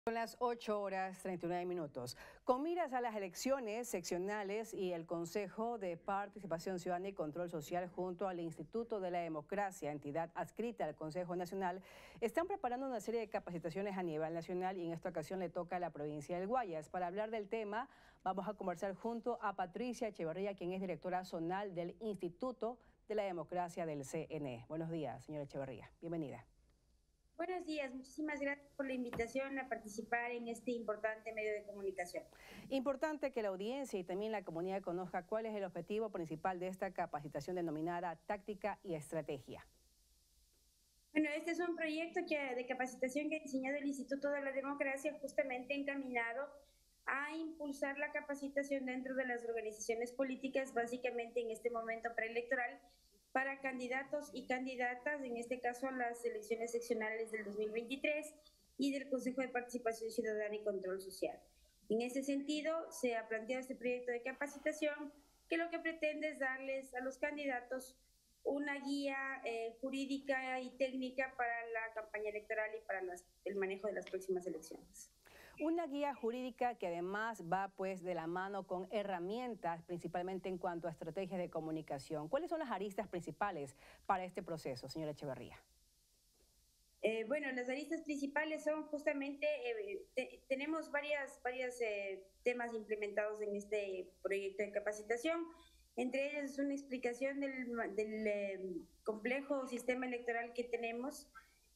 Son las 8:39. Con miras a las elecciones seccionales y el Consejo de Participación Ciudadana y Control Social junto al Instituto de la Democracia, entidad adscrita al Consejo Nacional, están preparando una serie de capacitaciones a nivel nacional y en esta ocasión le toca a la provincia del Guayas. Para hablar del tema, vamos a conversar junto a Patricia Echeverría, quien es directora zonal del Instituto de la Democracia del CNE. Buenos días, señora Echeverría. Bienvenida. Buenos días, muchísimas gracias por la invitación a participar en este importante medio de comunicación. Importante que la audiencia y también la comunidad conozca cuál es el objetivo principal de esta capacitación denominada Táctica y Estrategia. Bueno, este es un proyecto de capacitación que ha diseñado el Instituto de la Democracia, justamente encaminado a impulsar la capacitación dentro de las organizaciones políticas, básicamente en este momento preelectoral, para candidatos y candidatas, en este caso a las elecciones seccionales del 2023 y del Consejo de Participación Ciudadana y Control Social. En ese sentido, se ha planteado este proyecto de capacitación que lo que pretende es darles a los candidatos una guía jurídica y técnica para la campaña electoral y para el manejo de las próximas elecciones. Una guía jurídica que además va pues de la mano con herramientas, principalmente en cuanto a estrategias de comunicación. ¿Cuáles son las aristas principales para este proceso, señora Echeverría? Bueno, las aristas principales son justamente, tenemos varios temas implementados en este proyecto de capacitación. Entre ellos es una explicación del complejo sistema electoral que tenemos,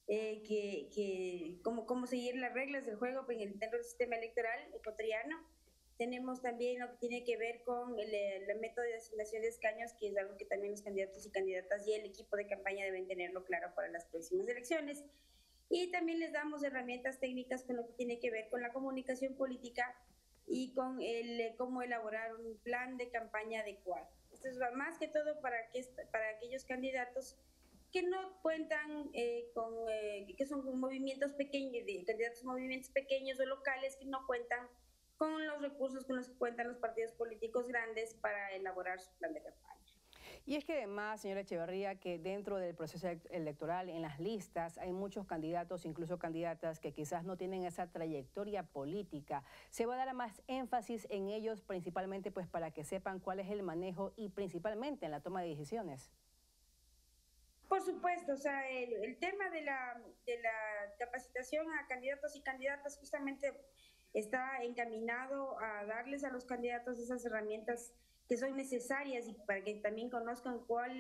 cómo seguir las reglas del juego dentro del sistema electoral ecuatoriano. Tenemos también lo que tiene que ver con el método de asignación de escaños, que es algo que también los candidatos y candidatas y el equipo de campaña deben tenerlo claro para las próximas elecciones. Y también les damos herramientas técnicas con lo que tiene que ver con la comunicación política y con cómo elaborar un plan de campaña adecuado. Esto es más que todo para aquellos candidatos que no cuentan que son movimientos pequeños, candidatos a movimientos pequeños o locales que no cuentan con los recursos con los que cuentan los partidos políticos grandes para elaborar su plan de campaña. Y es que además, señora Echeverría, que dentro del proceso electoral, en las listas, hay muchos candidatos, incluso candidatas, que quizás no tienen esa trayectoria política. Se va a dar más énfasis en ellos, principalmente pues para que sepan cuál es el manejo y principalmente en la toma de decisiones. Por supuesto, o sea, el tema de la capacitación a candidatos y candidatas justamente está encaminado a darles a los candidatos esas herramientas que son necesarias y para que también conozcan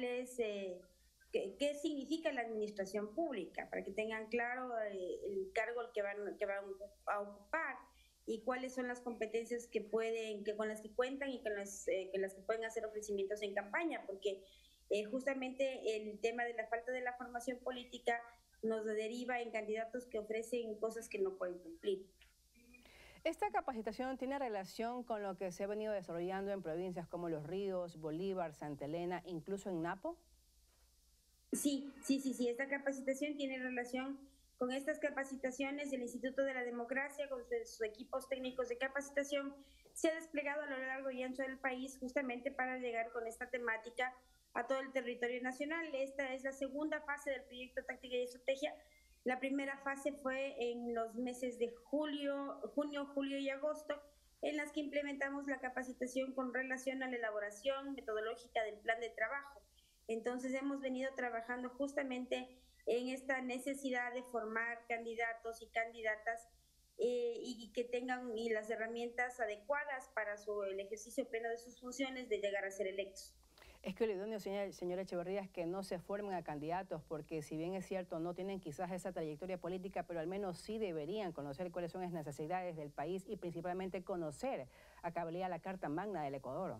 qué significa la administración pública, para que tengan claro el cargo que van a ocupar y cuáles son las competencias con las que cuentan y con las que pueden hacer ofrecimientos en campaña, porque justamente el tema de la falta de la formación política nos deriva en candidatos que ofrecen cosas que no pueden cumplir. ¿Esta capacitación tiene relación con lo que se ha venido desarrollando en provincias como Los Ríos, Bolívar, Santa Elena, incluso en Napo? Sí. Esta capacitación tiene relación con estas capacitaciones del Instituto de la Democracia, con sus equipos técnicos de capacitación. Se ha desplegado a lo largo y ancho del país justamente para llegar con esta temática a todo el territorio nacional. Esta es la segunda fase del proyecto Táctica y Estrategia. La primera fase fue en los meses de junio, julio y agosto, en las que implementamos la capacitación con relación a la elaboración metodológica del plan de trabajo. Entonces hemos venido trabajando justamente en esta necesidad de formar candidatos y candidatas y que tengan las herramientas adecuadas para el ejercicio pleno de sus funciones de llegar a ser electos. Es que lo idóneo, señora Echeverría, es que no se formen a candidatos, porque si bien es cierto, no tienen quizás esa trayectoria política, pero al menos sí deberían conocer cuáles son las necesidades del país y principalmente conocer a cabalidad la Carta Magna del Ecuador.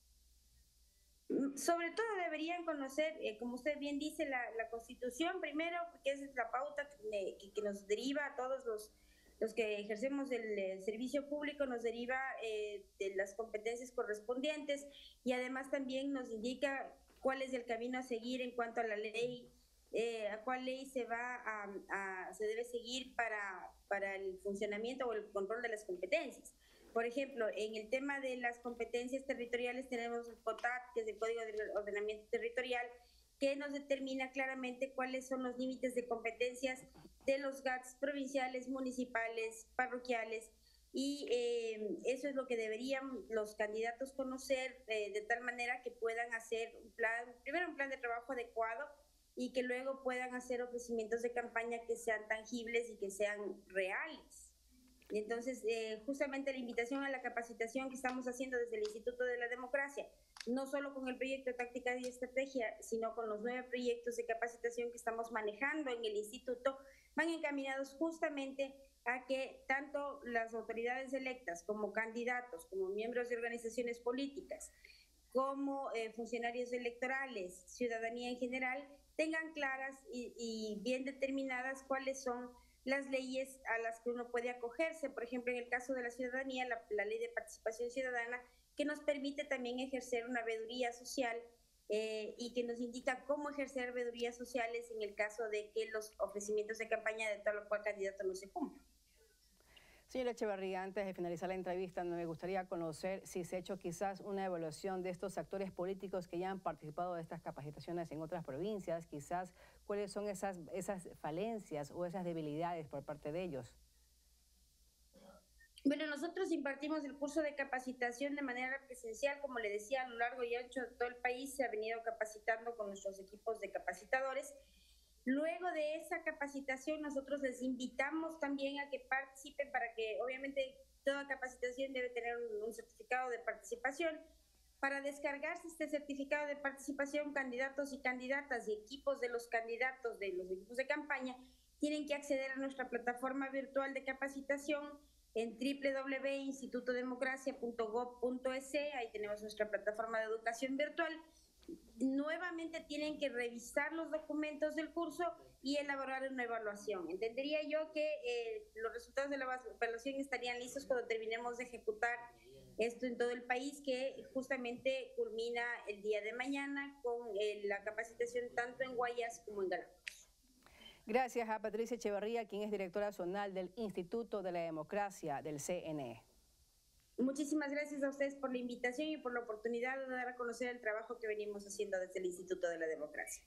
Sobre todo deberían conocer, como usted bien dice, la Constitución primero, porque esa es la pauta que nos deriva a todos los que ejercemos el servicio público, nos deriva de las competencias correspondientes y además también nos indica cuál es el camino a seguir en cuanto a la ley, a cuál ley se debe seguir para el funcionamiento o el control de las competencias. Por ejemplo, en el tema de las competencias territoriales tenemos el COTAT, que es el Código de Ordenamiento Territorial, que nos determina claramente cuáles son los límites de competencias de los GATS provinciales, municipales, parroquiales, y eso es lo que deberían los candidatos conocer de tal manera que puedan hacer primero un plan de trabajo adecuado y que luego puedan hacer ofrecimientos de campaña que sean tangibles y que sean reales. Entonces, justamente la invitación a la capacitación que estamos haciendo desde el Instituto de la Democracia, no solo con el proyecto Táctica y Estrategia, sino con los 9 proyectos de capacitación que estamos manejando en el Instituto, van encaminados justamente a que tanto las autoridades electas como candidatos, como miembros de organizaciones políticas, como funcionarios electorales, ciudadanía en general, tengan claras y bien determinadas cuáles son las leyes a las que uno puede acogerse. Por ejemplo, en el caso de la ciudadanía, la ley de participación ciudadana, que nos permite también ejercer una veeduría social y que nos indica cómo ejercer veedurías sociales en el caso de que los ofrecimientos de campaña de tal o cual candidato no se cumplan. Señora Echeverría, antes de finalizar la entrevista, me gustaría conocer si se ha hecho quizás una evaluación de estos actores políticos que ya han participado de estas capacitaciones en otras provincias, quizás cuáles son esas falencias o esas debilidades por parte de ellos. Bueno, nosotros impartimos el curso de capacitación de manera presencial, como le decía, a lo largo y ancho de todo el país se ha venido capacitando con nuestros equipos de capacitadores. Luego de esa capacitación, nosotros les invitamos también a que participen para que, obviamente, toda capacitación debe tener un certificado de participación. Para descargarse este certificado de participación, candidatos y candidatas y equipos de los candidatos de los equipos de campaña tienen que acceder a nuestra plataforma virtual de capacitación en www.institutodemocracia.gov.es. Ahí tenemos nuestra plataforma de educación virtual. Nuevamente tienen que revisar los documentos del curso y elaborar una evaluación. Entendería yo que los resultados de la evaluación estarían listos cuando terminemos de ejecutar esto en todo el país, que justamente culmina el día de mañana con la capacitación tanto en Guayas como en Galápagos. Gracias a Patricia Echeverría, quien es directora zonal del Instituto de la Democracia del CNE. Muchísimas gracias a ustedes por la invitación y por la oportunidad de dar a conocer el trabajo que venimos haciendo desde el Instituto de la Democracia.